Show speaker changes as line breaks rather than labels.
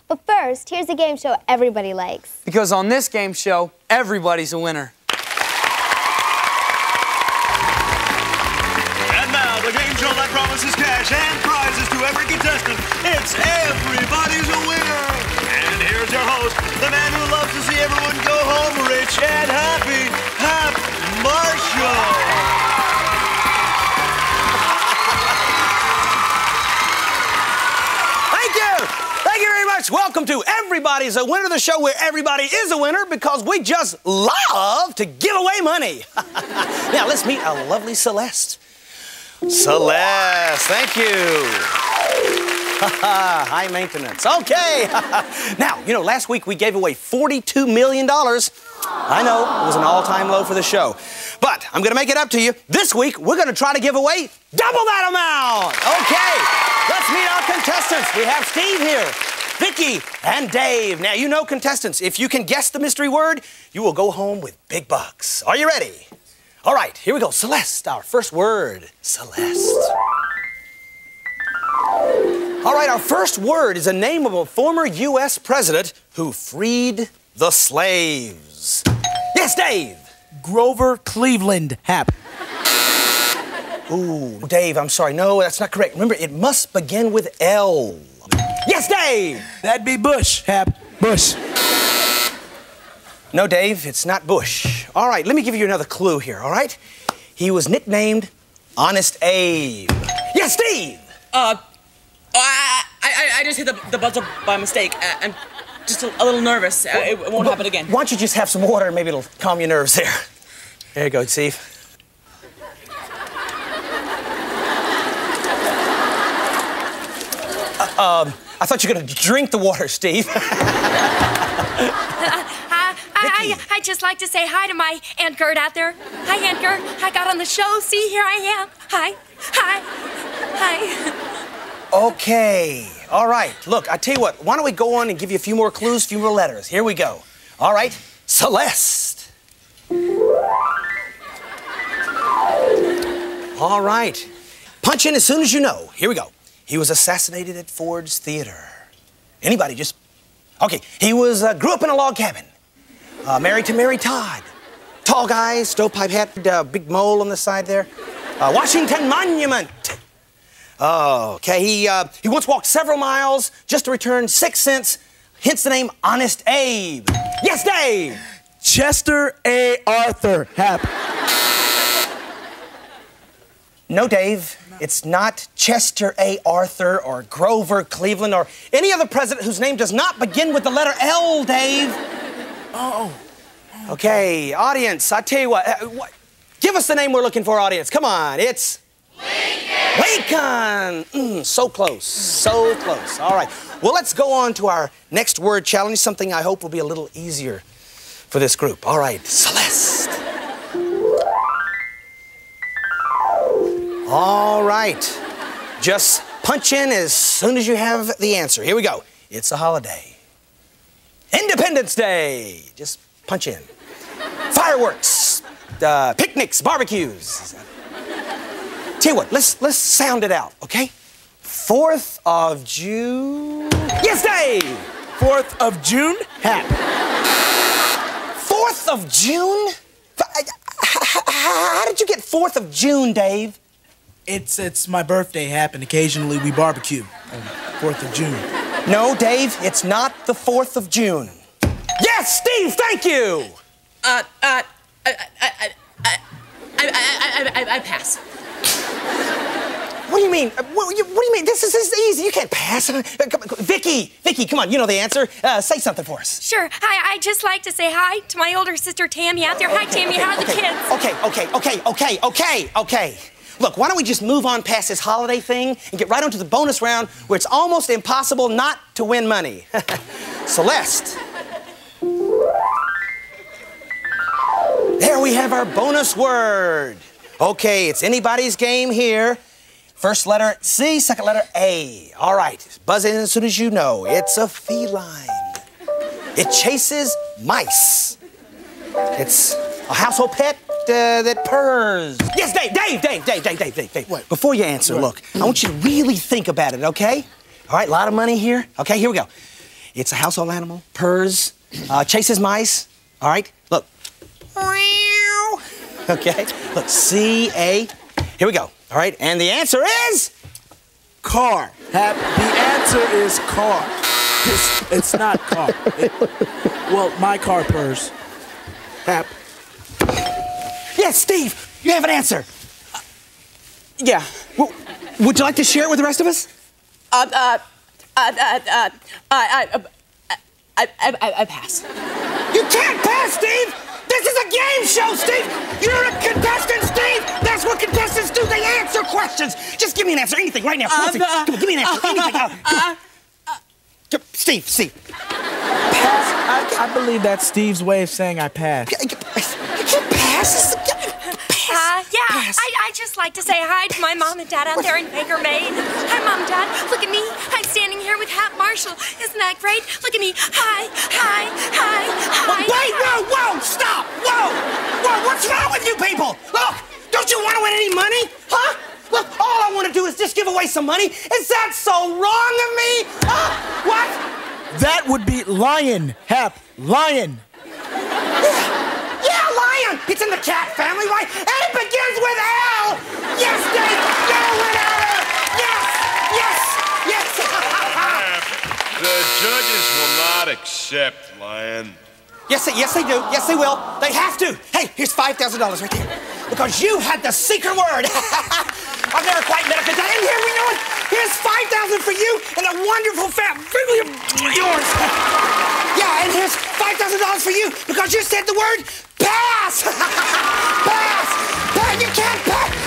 But first, here's a game show everybody likes.
Because on this game show, everybody's a winner.
And now, the game show that promises cash and prizes to every contestant. It's Everybody's a Winner. And here's your host, the man who loves to see everyone go home rich and happy, Hap Marshall.
Thank you very much. Welcome to Everybody's a Winner, the show where everybody is a winner because we just love to give away money. Now, let's meet our lovely Celeste. Celeste, thank you. High maintenance. Okay. Now, you know, last week we gave away $42 million. I know, it was an all-time low for the show. But I'm going to make it up to you. This week, we're going to try to give away double that amount. Okay, let's meet our contestants. We have Steve here, Vicky, and Dave. Now, you know, contestants, if you can guess the mystery word, you will go home with big bucks. Are you ready? All right, here we go. Celeste, our first word. Celeste. All right, our first word is a name of a former U.S. president who freed the slaves. Yes, Dave.
Grover Cleveland, Hap.
Ooh, Dave, I'm sorry. No, that's not correct. Remember, it must begin with L. Yes, Dave.
That'd be Bush, Hap. Bush.
No, Dave, it's not Bush. All right, let me give you another clue here, all right? He was nicknamed Honest Abe. Yes, Steve.
I just hit the buzzer by mistake. I'm just a little nervous. It won't happen again.
Why don't you just have some water and maybe it'll calm your nerves there. There you go, Steve. I thought you were going to drink the water, Steve.
I'd just like to say hi to my Aunt Gert out there. Hi, Aunt Gert. I got on the show. See, here I am. Hi.
Okay. All right. Look, I tell you what. Why don't we go on and give you a few more clues, a few more letters. Here we go. All right. Celeste. All right. Punch in as soon as you know. Here we go. He was assassinated at Ford's Theater. Anybody just... Okay. He was grew up in a log cabin. Married to Mary Todd. Tall guy, stovepipe hat, big mole on the side there. Washington Monument. Okay, he once walked several miles just to return 6 cents, hence the name Honest Abe. Yes, Dave!
Chester A. Arthur, Hap.
No, Dave, it's not Chester A. Arthur or Grover Cleveland or any other president whose name does not begin with the letter L, Dave.
Oh.
Okay, audience, I tell you what, give us the name we're looking for, audience. Come on, it's... Lincoln! So close, so close. All right, well, let's go on to our next word challenge, something I hope will be a little easier for this group. All right, Celeste. All right, just punch in as soon as you have the answer. Here we go. It's a holiday. Independence Day. Just punch in. Fireworks, picnics, barbecues. Tell you what, let's sound it out, okay? 4th of June. Yes, Dave!
4th of June, Hap.
4th of June? How did you get 4th of June, Dave?
It's my birthday, Hap, and occasionally we barbecue on 4th of June.
No, Dave, it's not the 4th of June. Yes, Steve, thank you!
I pass.
What do you mean? What do you mean? This is easy. You can't pass. Vicky, come on. You know the answer. Say something for us.
Sure. I'd just like to say hi to my older sister, Tammy, out there. Hi, Tammy. How are the kids?
Okay. Look, why don't we just move on past this holiday thing and get right onto the bonus round where it's almost impossible not to win money. Celeste. There we have our bonus word. Okay, it's anybody's game here. First letter C, second letter A. All right, buzz in as soon as you know. It's a feline. It chases mice. It's a household pet that purrs. Yes, Dave.
What?
Before you answer, look, I want you to really think about it, okay? All right, a lot of money here. Okay, here we go. It's a household animal. Purrs. Chases mice. All right. Look. Okay. Look. C-A. Here we go. All right. And the answer is
Car. The answer is car. It's not car. Well, my car purrs. Hap.
Yes, Steve. You have an answer.
Yeah.
Well, would you like to share it with the rest of us?
I pass.
You can't pass, Steve! This is a game show, Steve! You're a contestant, Steve! That's what contestants do, they answer questions! Just give me an answer, anything, right now. Come on, Steve. Come on, give me an answer, anything. Steve.
Pass. I believe that's Steve's way of saying I pass.
You can't pass.
Yeah, I just like to say hi to my mom and dad out there in Baker, Maine. Hi, Mom and Dad. Look at me. I'm standing here with Hap Marshall. Isn't that great? Look at me. Hi.
Wait, whoa, stop! Whoa, what's wrong with you people? Look, don't you want to win any money? Huh? Look, all I want to do is just give away some money. Is that so wrong of me? Huh? What?
That would be lion, Hap. Lion.
Yeah, lion! It's in the cat family, right? And it begins with L! Yes, Dave! You're a winner! Yes!
The judges will not accept, Lion.
Yes, they do. Yes, they will. They have to. Hey, here's $5,000 right there. Because you had the secret word. I've never quite met a contestant. And here we know it. Here's $5,000 for you and a wonderful family of yours. Yeah, and here's $5,000 for you because you said the word pass. Pass. You can't pass.